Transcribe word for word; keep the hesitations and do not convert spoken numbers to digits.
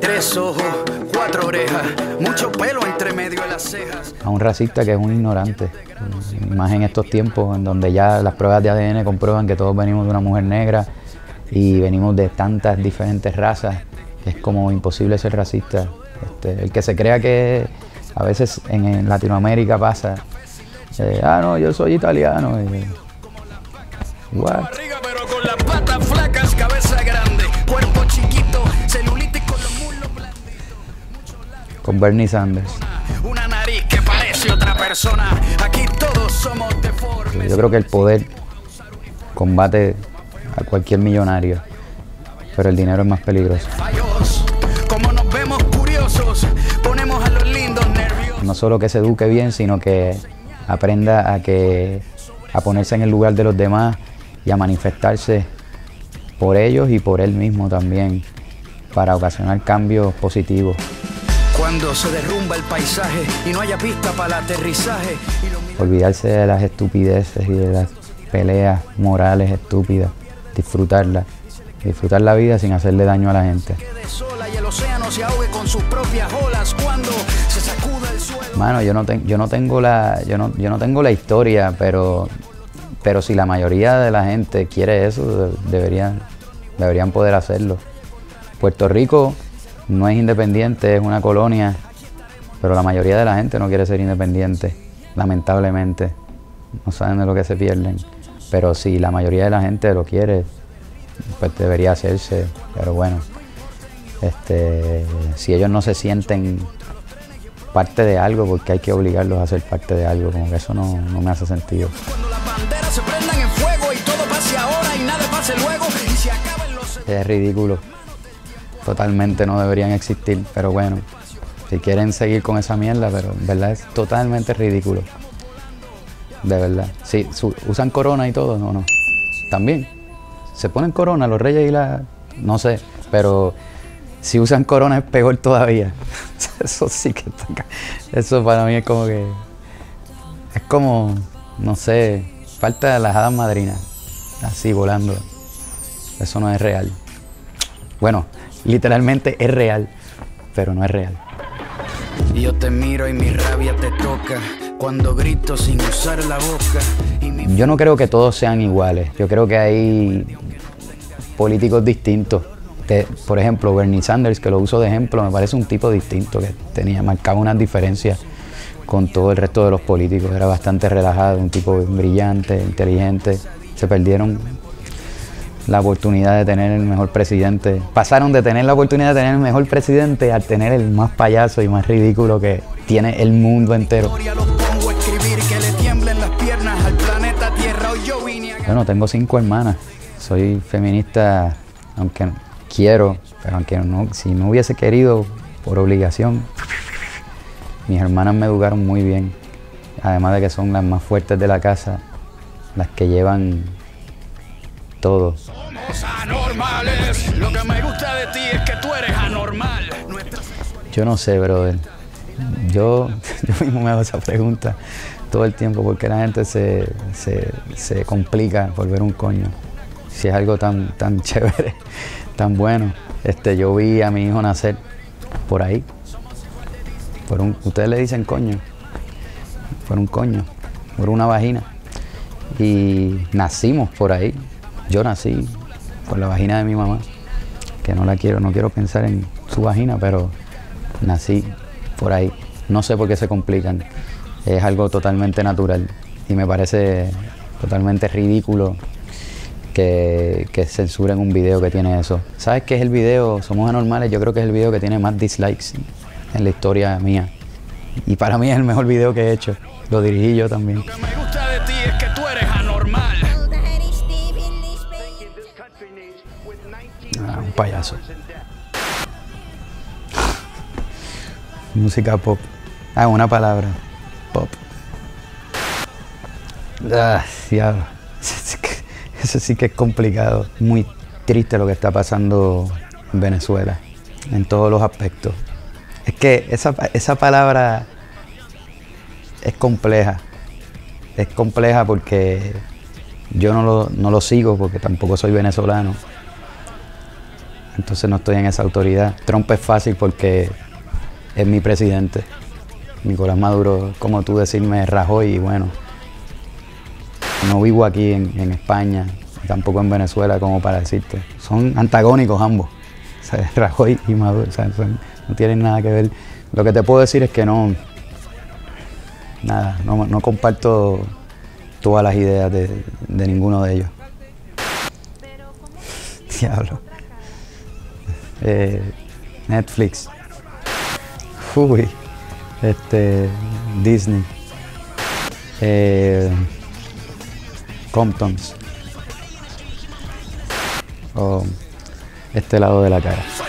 Tres ojos, cuatro orejas, mucho pelo entre medio de las cejas. A un racista que es un ignorante, más en estos tiempos en donde ya las pruebas de A D N comprueban que todos venimos de una mujer negra y venimos de tantas diferentes razas, es como imposible ser racista. Este, el que se crea que a veces en, en Latinoamérica pasa, eh, ah no, yo soy italiano. Y, what? Pero con las patas flacas, cabeza grande, cuerpo chiquito, celulitis con los muslos blandos. Con Bernie Sanders. Una nariz que parece otra persona. Aquí todos somos deformes. Yo creo que el poder combate a cualquier millonario, pero el dinero es más peligroso. Fallos, como nos vemos curiosos, ponemos a los lindos nerviosos. No solo que se eduque bien, sino que aprenda a, que, a ponerse en el lugar de los demás y a manifestarse por ellos y por él mismo también, para ocasionar cambios positivos. Cuando se derrumba el paisaje y no haya pista para el aterrizaje. Y lo... Olvidarse de las estupideces y de las peleas morales estúpidas, disfrutarla, disfrutar la vida sin hacerle daño a la gente. Y el océano se ahogue con sus propias olas cuando se sacuda el suelo. Mano, yo no, ten, yo no tengo la, yo no, yo no tengo la historia, pero, pero si la mayoría de la gente quiere eso, deberían, deberían poder hacerlo. Puerto Rico no es independiente, es una colonia, pero la mayoría de la gente no quiere ser independiente, lamentablemente. No saben de lo que se pierden. Pero si la mayoría de la gente lo quiere, pues debería hacerse. Pero bueno, este, si ellos no se sienten parte de algo, porque hay que obligarlos a ser parte de algo, como que eso no, no me hace sentido. Cuando las banderas se prendan en fuego y todo pase ahora y nada pase luego y se acaben los... Es ridículo. Totalmente no deberían existir, pero bueno, si quieren seguir con esa mierda, pero en verdad es totalmente ridículo. De verdad. Sí, su, usan corona y todo, no, no. También. Se ponen corona los reyes y la... No sé, pero si usan corona es peor todavía. Eso sí que está... Eso para mí es como que... Es como, no sé, falta de las hadas madrinas. Así, volando. Eso no es real. Bueno, literalmente es real, pero no es real. Y yo te miro y mi rabia te toca cuando grito sin usar la boca. Y mi... Yo no creo que todos sean iguales. Yo creo que hay políticos distintos. De, por ejemplo, Bernie Sanders, que lo uso de ejemplo, me parece un tipo distinto que tenía, marcaba unas diferencias con todo el resto de los políticos. Era bastante relajado, un tipo brillante, inteligente. Se perdieron la oportunidad de tener el mejor presidente. Pasaron de tener la oportunidad de tener el mejor presidente a tener el más payaso y más ridículo que tiene el mundo entero. Bueno, tengo cinco hermanas. Soy feminista, aunque quiero, pero aunque no, si no hubiese querido por obligación. Mis hermanas me educaron muy bien, además de que son las más fuertes de la casa, las que llevan todo. Somos anormales. Lo que me gusta de ti es que tú eres anormal. Yo no sé, brother. Yo, yo mismo me hago esa pregunta todo el tiempo, porque la gente se, se, se complica por ver un coño. Si es algo tan, tan chévere, tan bueno. Este, yo vi a mi hijo nacer por ahí. Por un, ustedes le dicen coño. Por un coño, por una vagina. Y nacimos por ahí. Yo nací por la vagina de mi mamá, que no la quiero, no quiero pensar en su vagina, pero nací por ahí. No sé por qué se complican. Es algo totalmente natural y me parece totalmente ridículo que, que censuren un video que tiene eso. ¿Sabes qué es el video? Somos anormales. Yo creo que es el video que tiene más dislikes en la historia mía. Y para mí es el mejor video que he hecho. Lo dirigí yo también. Lo que me gusta de ti es que tú eres anormal. Ah, un payaso. Música pop. Ah, una palabra. Pop. Ah, diablo. Eso sí que es complicado. Muy triste lo que está pasando en Venezuela, en todos los aspectos. Es que esa, esa palabra es compleja. Es compleja porque yo no lo, no lo sigo, porque tampoco soy venezolano. entonces no estoy en esa autoridad. Trump es fácil porque es mi presidente. Nicolás Maduro, como tú decirme, Rajoy, y bueno, no vivo aquí en, en España, tampoco en Venezuela como para decirte. Son antagónicos ambos, o sea, Rajoy y Maduro, o sea, son, no tienen nada que ver. Lo que te puedo decir es que no, nada, no, no comparto todas las ideas de, de ninguno de ellos. Diablo. Eh, Netflix. Uy. Este, Disney, eh, Comptons, o este lado de la cara.